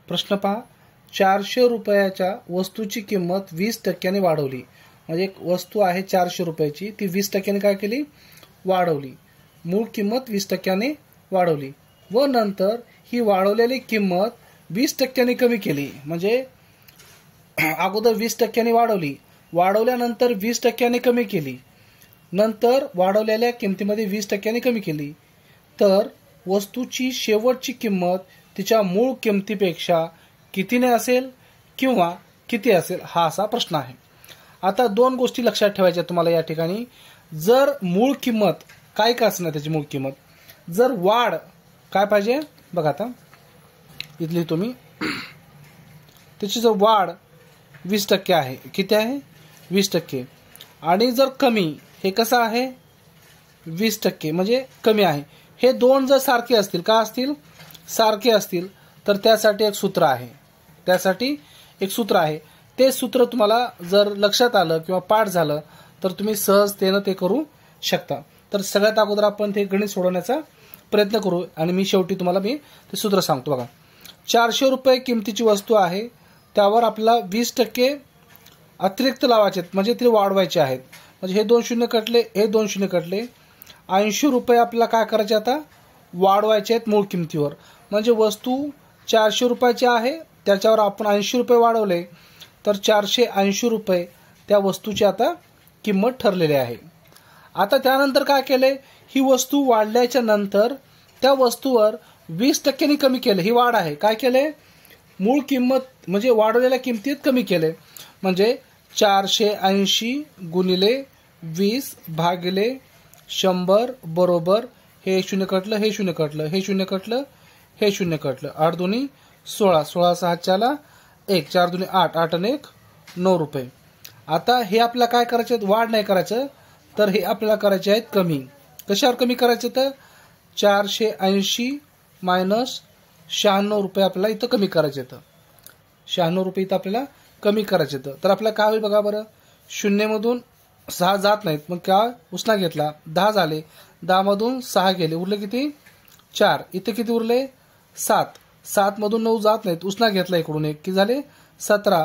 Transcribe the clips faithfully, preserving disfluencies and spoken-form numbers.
प्रश्न पहा, चारशे रुपयाच्या वस्तूची किंमत वीस टक्क्याने वाढवली. म्हणजे एक वस्तू आहे चारशे रुपयाची, ती वीस टक्क्याने काय केली, वाढवली. मूळ किंमत वीस टक्क्याने वाढवली व नंतर ही वाढवलेली किंमत वीस टक्क्याने कमी केली. म्हणजे अगोदर वीस टक्क्याने वाढवली, वाढवल्यानंतर वीस टक्क्याने कमी केली, नंतर वाढवलेल्या किमतीमध्ये वीस टक्क्याने कमी केली, तर वस्तूची शेवटची किंमत तिच्या मूळ किमतीपेक्षा कितीने असेल किंवा किती असेल, हा असा प्रश्न आहे. आता दोन गोष्टी लक्षात ठेवायच्या तुम्हाला या ठिकाणी. जर मूळ किंमत काय का असणार त्याची मूळ किंमत, जर वाढ काय पाहिजे बघा, आता इथली तुम्ही त्याची जर वाढ वीस टक्के आहे, किती आहे, वीस टक्के, आणि जर कमी हे कसं आहे, वीस टक्के म्हणजे कमी आहे. हे दोन जर सारखे असतील, का असतील, सारखे असतील, तर त्यासाठी एक सूत्र आहे. त्यासाठी एक सूत्र आहे. ते सूत्र तुम्हाला जर लक्षात आलं किंवा पाठ झालं तर तुम्ही सहजतेनं ते करू शकता. तर सगळ्यात अगोदर आपण ते गणित सोडवण्याचा प्रयत्न करू आणि मी शेवटी तुम्हाला मी ते सूत्र सांगतो. बघा, चारशे रुपये किमतीची वस्तू आहे, त्यावर आपल्याला वीस टक्के अतिरिक्त लावायचे आहेत, म्हणजे ते वाढवायचे आहेत. म्हणजे हे दोन शून्य कटले, हे दोन शून्य कटले, ऐंशी रुपये आपल्याला काय करायचे आता, वाढवायचे आहेत मूळ किमतीवर. म्हणजे वस्तू चारशे रुपयाची आहे, त्याच्यावर आपण ऐंशी रुपये वाढवले, तर चारशे ऐंशी रुपये त्या वस्तूची आता किंमत ठरलेली आहे. आता त्यानंतर काय केले, ही वस्तू वाढल्याच्या नंतर त्या वस्तूवर वीस टक्क्यांनी कमी केले. ही वाढ आहे, काय केले, मूळ किंमत म्हणजे वाढवलेल्या किमतीत कमी केले. म्हणजे चारशे ऐंशी गुणिले वीस भागिले शंभर बरोबर हे शून्य कटलं, हे शून्य कटलं, हे शून्य कटलं, हे शून्य कटलं, आठ दोन्ही सोळा, सोळा सहाच्याला एक, चार दोन्ही आठ, आठ आणि एक नऊ रुपये. आता हे आपल्याला काय करायचे, वाढ नाही करायचं, तर हे आपल्याला करायचे आहेत कमी. कशावर कमी करायचे, तर चारशे ऐंशी मायनस शहाण्णव रुपये आपल्याला इथं कमी करायचे. तर शहाण्णव रुपये इथं आपल्याला कमी करायचे. तर आपल्याला काय होईल बघा बरं, शून्यमधून सहा जात नाहीत, मग काय उसना घेतला, दहा झाले, दहामधून सहा गेले, उरले किती, चार. इथे किती उरले, सात. सात मधून नऊ जात नाहीत, उसना घेतला इकडून एक, किती झाले, सतरा.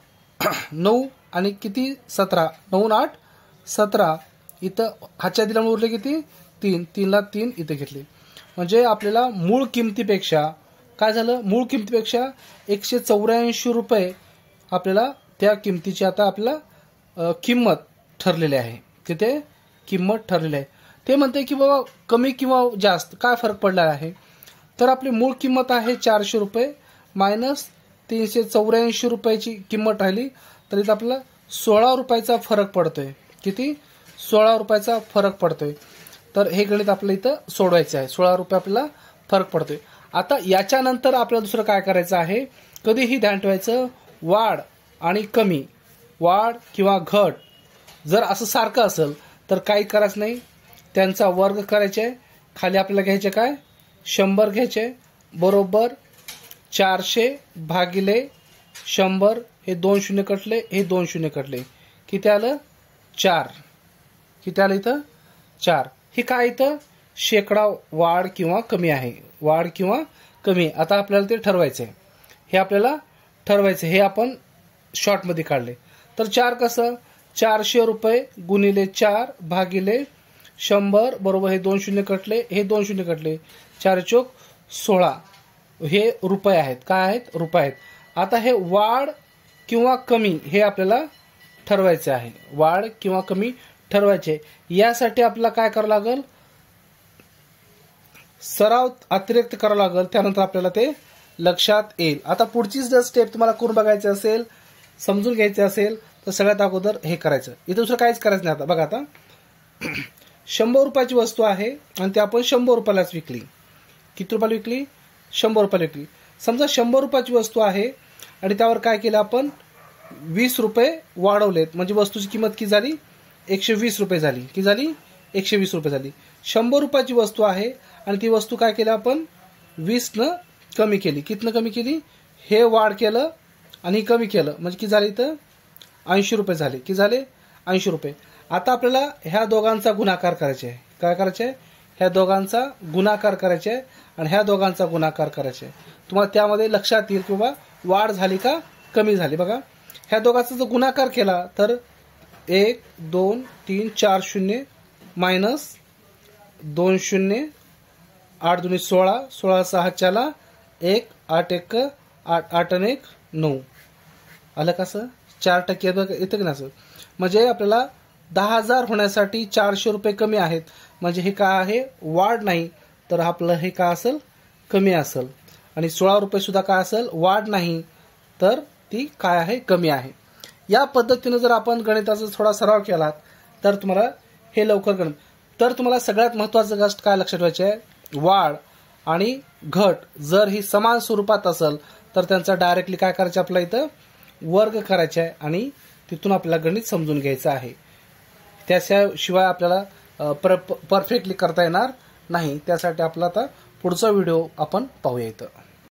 नऊ आणि किती, सतरा, नऊ आठ सतरा. इथं हातच्या दिल्यामुळे उरले किती, तीन. तीनला तीन इथे घेतले. म्हणजे आपल्याला मूळ किमतीपेक्षा काय झालं, मूळ किमतीपेक्षा एकशे चौऱ्याऐंशी रुपये आपल्याला त्या किमतीची आता आपल्याला किंमत ठरलेली आहे. तिथे किंमत ठरलेली आहे. ते म्हणते की बाबा कमी किंवा जास्त काय फरक पडला आहे, तर आपली मूळ किंमत आहे चारशे रुपये मायनस तीनशे चौऱ्याऐंशी रुपयाची किंमत राहिली, तर इथं आपल्याला सोळा रुपयाचा फरक पडतोय. किती, सोळा रुपयाचा फरक पडतोय. तर हे गणित आपल्याला इथं सोडवायचं आहे. सोळा रुपये आपल्याला फरक पडतोय. आता याच्यानंतर आपल्याला दुसरं काय करायचं आहे, कधीही ध्यान ठेवायचं, वाढ आणि कमी, वाढ किंवा घट जर असं सारखं असेल तर काही करायचं नाही, त्यांचा वर्ग करायचे. खाली आपल्याला घ्यायचे काय, शंभर घ्यायचे, बरोबर चारशे भागिले शंभर, हे दोन शून्य कटले, हे दोन शून्य कटले, किती आलं, चार. किती आलं इथं, चार. ही काय इथं शेकडा वाढ किंवा कमी आहे, वाढ किंवा कमी. आता आपल्याला ते ठरवायचं आहे, हे आपल्याला ठरवायचं, हे आपण शॉर्टमध्ये काढले. तर चार कसं, चारशे रुपये गुणिले चार भागिले शंभर बरोबर हे दोन शून्य कटले, हे दोन शून्य कटले, चार चोक सोळा, हे रुपये आहेत, काय आहेत, रुपये आहेत. आता हे वाढ किंवा कमी हे आपल्याला ठरवायचे आहे, वाढ किंवा कमी ठरवायचे. यासाठी आपल्याला काय करावं लागेल, सराव अतिरिक्त करावा लागेल, त्यानंतर आपल्याला ते लक्षात येईल. आता पुढची जर स्टेप तुम्हाला करून बघायची असेल, समजून घ्यायचे असेल, तर सगळ्यात अगोदर हे करायचं. इथं दुसरं काहीच करायचं नाही. आता बघा, आता शंभर रुपयाची वस्तू आहे आणि ती आपण शंभर रुपयालाच विकली. किती रुपयाला विकली, शंभर रुपयाला विकली. समजा शंभर रुपयाची वस्तू आहे आणि त्यावर काय केलं आपण, वीस रुपये वाढवलेत, म्हणजे वस्तूची किंमत किती झाली, एकशे वीस रुपये झाली. किती झाली, एकशे वीस रुपये झाली. शंभर रुपयाची वस्तू आहे आणि ती वस्तू काय केलं आपण, वीस न कमी केली. कितनं कमी केली, हे वाढ केलं आणि कमी केलं, म्हणजे किती झाले इथं, ऐंशी रुपये झाले. किती झाले, ऐंशी रुपये. आता आपल्याला ह्या दोघांचा गुणाकार करायचा आहे. काय करायचं आहे, ह्या दोघांचा गुणाकार करायचा आहे आणि ह्या दोघांचा गुणाकार करायचा आहे. तुम्हाला त्यामध्ये लक्षात येईल की बाबा वाढ झाली का कमी झाली. बघा ह्या दोघांचा जर गुणाकार केला तर एक दोन तीन चार शून्य मायनस दोन शून्य आठ दोन्ही सोळा सोळा सहाच्याला एक आठ एक आठ आठ आणि एक नऊ आलं कसं चार टक्के येतं की नसं. म्हणजे आपल्याला दहा हजार होण्यासाठी चारशे रुपये कमी आहेत. म्हणजे हे काय आहे वाढ नाही तर आपलं हे काय असेल कमी असेल. आणि सोळा रुपये सुद्धा काय असेल वाढ नाही तर ती काय आहे कमी आहे. या पद्धतीनं जर आपण गणिताचा थोडा सराव केला तर तुम्हाला हे लवकर गणित. तर तुम्हाला सगळ्यात महत्त्वाचं गोष्ट काय लक्षात ठेवायची आहे वाढ आणि घट जर ही समान स्वरूपात असेल तर त्यांचा डायरेक्टली काय करायचं आपल्याला इथं वर्ग करायचा आहे आणि तिथून आपल्याला गणित समजून घ्यायचं आहे. त्याशिवाय आपल्याला पर परफेक्टली करता येणार नाही. त्यासाठी आपला आता पुढचा व्हिडिओ आपण पाहूया इथं.